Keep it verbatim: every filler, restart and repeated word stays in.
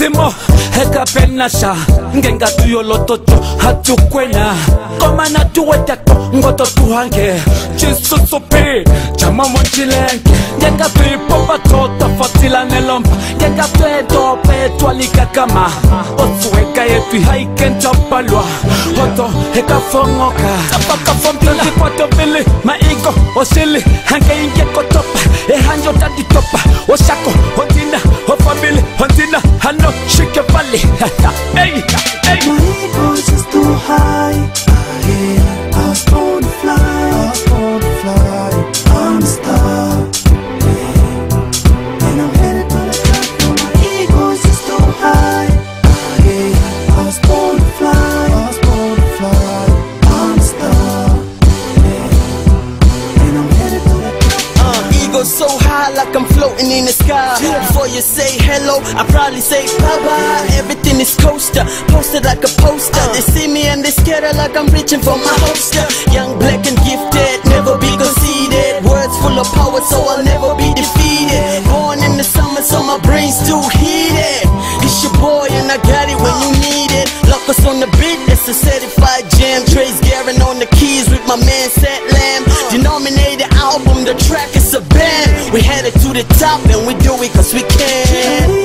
Timo heka penasha ngenga tuyo lototo hatukwena koma na tuweta ngoto tuhange chisusupi chama monchilenke ngenga tuipopa tota fatila nelompa ngenga tuedo petwa likakama osueka yetu haikentapalwa hoto heka fongoka tapaka fomteli kwato vili maigo osili hange inge kotopa ehanjo tadi topa oshako hotina hofamili hotina hano shike valley hey hey my ego is just too high. I was born to fly, I was born to fly. I'm a star, yeah. And I'm headed to the top. My ego is just too high. Yeah. I was born to fly, I was born to fly. I'm a star, yeah. And I'm headed to the top. Uh, ego so high like I'm floating in the sky. Before you say hello, I probably say bye-bye. Everything is coaster, posted like a poster. They see me and they scared like I'm reaching for my holster. Young, black and gifted, never be conceited. Words full of power, so I'll never be defeated. Born in the summer, so my brain's too heated. It's your boy and I got it when you need it. Lock us on the beat, it's a certified jam. Trace Garen on the keys with my man Sat Lamb. Denominated album, the track is a band. We headed to the top and we do it cause we can.